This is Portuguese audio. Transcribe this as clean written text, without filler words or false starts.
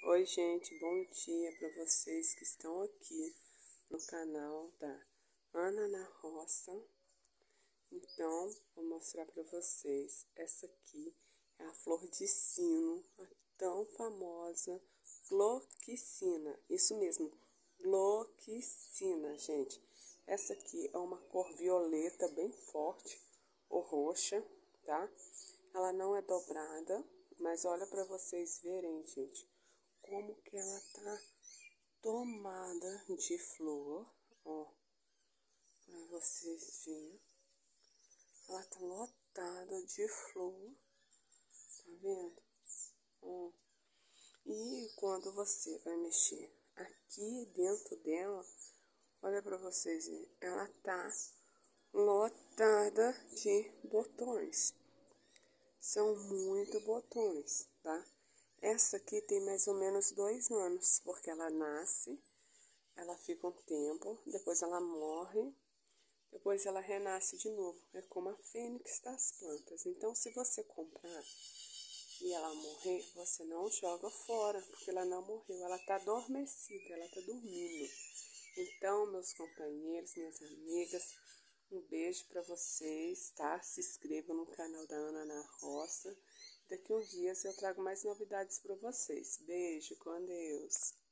Oi, gente, bom dia para vocês que estão aqui no canal da Ana na Roça. Então, vou mostrar para vocês. Essa aqui é a flor de sino, a tão famosa Gloxina. Isso mesmo, Gloxina, gente. Essa aqui é uma cor violeta bem forte ou roxa, tá? Ela não é dobrada, mas olha para vocês verem, gente, como que ela tá tomada de flor, ó, pra vocês verem. Ela tá lotada de flor, tá vendo? Ó. E quando você vai mexer aqui dentro dela, olha pra vocês verem, ela tá lotada de botões. São muito botões, tá? Essa aqui tem mais ou menos 2 anos, porque ela nasce, ela fica um tempo, depois ela morre, depois ela renasce de novo. É como a fênix das plantas. Então, se você comprar e ela morrer, você não joga fora, porque ela não morreu, ela tá adormecida, ela tá dormindo. Então, meus companheiros, minhas amigas, um beijo para vocês, tá? Se inscrevam no canal da Ana na Roça. Daqui uns dias eu trago mais novidades para vocês. Beijo, com Deus.